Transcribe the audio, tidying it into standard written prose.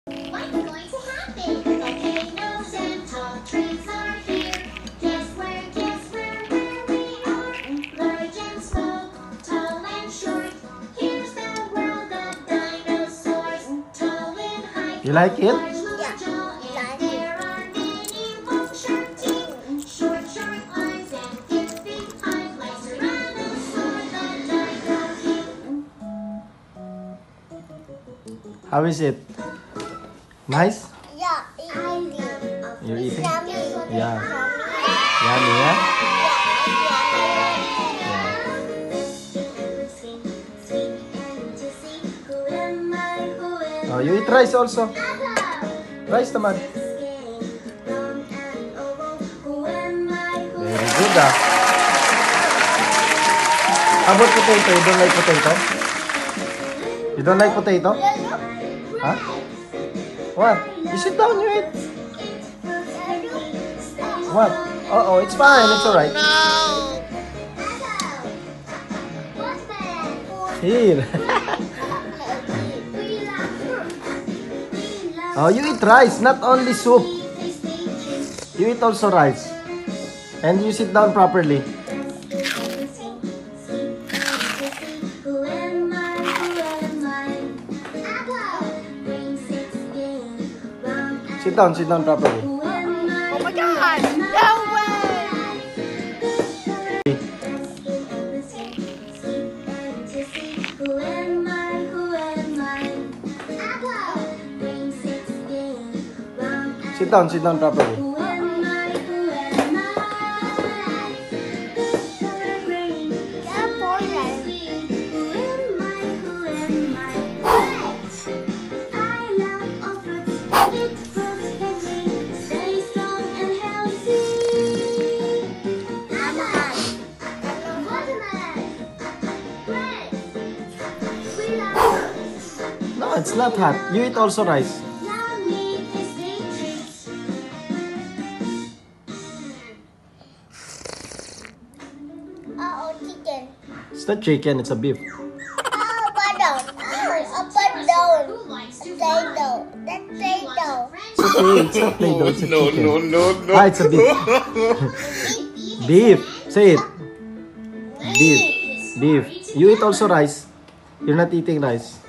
What's going to happen? Volcanoes and tall trees are here. Guess where we are? Large and small, tall and short. Here's the world of dinosaurs. Tall and high. You like it? Large, long jaw, and there are many long sharp teeth. Short arms and big eyes like Tyrannosaur, the dino king. How is it? Nice? Yeah, eating. You're eating? Yummy. Yeah. Yummy. Yummy, yeah? Oh, you eat rice also. Rice naman. Very good, ah. How about potato? You don't like potato? You don't like potato? Huh? What? You sit down, you eat. What? Uh-oh, it's fine. It's alright. Here. Oh, you eat rice, not only soup. You eat also rice. And you sit down properly. Sit down properly. Oh my God! No way! Sit down properly. No, it's not hot. You eat also rice. Oh, chicken. It's not chicken, it's a beef. Oh, pardon. Pardon. Potato. That's potato. It's okay, it's not Play-Doh, it's a chicken. No. Ah, it's a beef. Beef. Say it. Beef. Beef. You eat also rice. You're not eating rice.